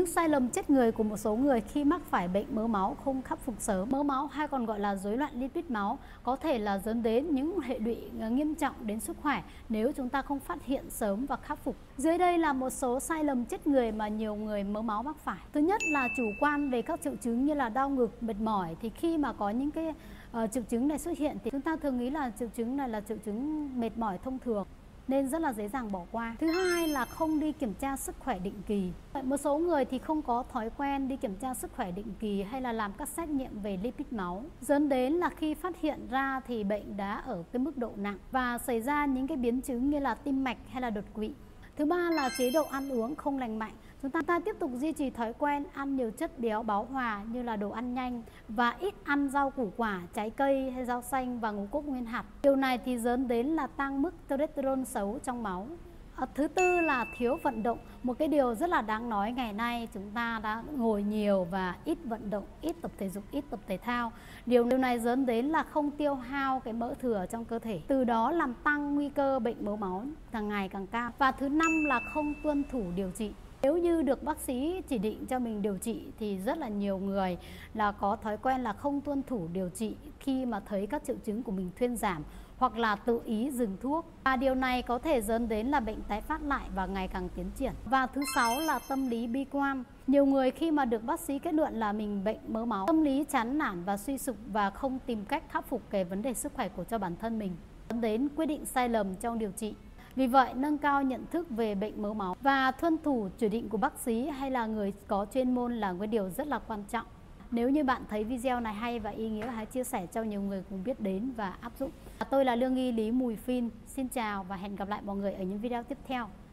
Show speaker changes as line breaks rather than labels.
Những sai lầm chết người của một số người khi mắc phải bệnh mỡ máu không khắc phục sớm. Mỡ máu hay còn gọi là rối loạn lipid máu có thể là dẫn đến những hệ lụy nghiêm trọng đến sức khỏe nếu chúng ta không phát hiện sớm và khắc phục. Dưới đây là một số sai lầm chết người mà nhiều người mỡ máu mắc phải. Thứ nhất là chủ quan về các triệu chứng như là đau ngực, mệt mỏi. Thì khi mà có những cái triệu chứng này xuất hiện thì chúng ta thường nghĩ là triệu chứng này là triệu chứng mệt mỏi thông thường, nên rất là dễ dàng bỏ qua. Thứ hai là không đi kiểm tra sức khỏe định kỳ. Một số người thì không có thói quen đi kiểm tra sức khỏe định kỳ hay là làm các xét nghiệm về lipid máu, dẫn đến là khi phát hiện ra thì bệnh đã ở cái mức độ nặng và xảy ra những cái biến chứng như là tim mạch hay là đột quỵ. Thứ ba là chế độ ăn uống không lành mạnh. Chúng ta tiếp tục duy trì thói quen ăn nhiều chất béo bão hòa như là đồ ăn nhanh và ít ăn rau củ quả, trái cây hay rau xanh và ngũ cốc nguyên hạt. Điều này thì dẫn đến là tăng mức cholesterol xấu trong máu. Thứ tư là thiếu vận động. Một cái điều rất là đáng nói ngày nay chúng ta đã ngồi nhiều và ít vận động, ít tập thể dục, ít tập thể thao. Điều này dẫn đến là không tiêu hao cái mỡ thừa trong cơ thể, từ đó làm tăng nguy cơ bệnh mỡ máu càng ngày càng cao. Và thứ năm là không tuân thủ điều trị. Nếu như được bác sĩ chỉ định cho mình điều trị thì rất là nhiều người là có thói quen là không tuân thủ điều trị khi mà thấy các triệu chứng của mình thuyên giảm hoặc là tự ý dừng thuốc. Và điều này có thể dẫn đến là bệnh tái phát lại và ngày càng tiến triển. Và thứ sáu là tâm lý bi quan. Nhiều người khi mà được bác sĩ kết luận là mình bệnh mỡ máu, tâm lý chán nản và suy sụp và không tìm cách khắc phục cái vấn đề sức khỏe cho bản thân mình, dẫn đến quyết định sai lầm trong điều trị. Vì vậy, nâng cao nhận thức về bệnh mỡ máu và tuân thủ chỉ định của bác sĩ hay là người có chuyên môn là cái điều rất là quan trọng. Nếu như bạn thấy video này hay và ý nghĩa, hãy chia sẻ cho nhiều người cùng biết đến và áp dụng. Tôi là lương y Lý Mùi Phin. Xin chào và hẹn gặp lại mọi người ở những video tiếp theo.